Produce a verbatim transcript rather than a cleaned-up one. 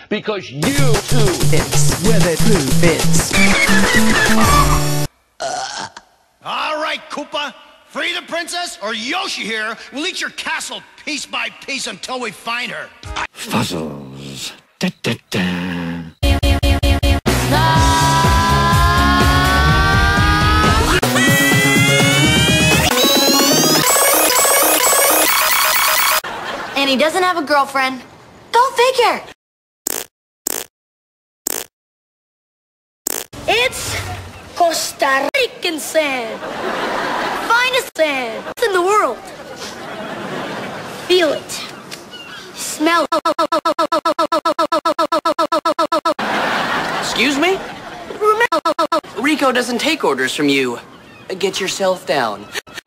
because you too. It's where the blue fits. Uh. All right, Koopa. Free the princess, or Yoshi here will eat your castle piece by piece until we find her. Fuzzles. Da, da, da. And he doesn't have a girlfriend. Go figure! It's Costa Rican sand. Finest sand in the world. Feel it. Smell it. Excuse me? Rico doesn't take orders from you. Get yourself down.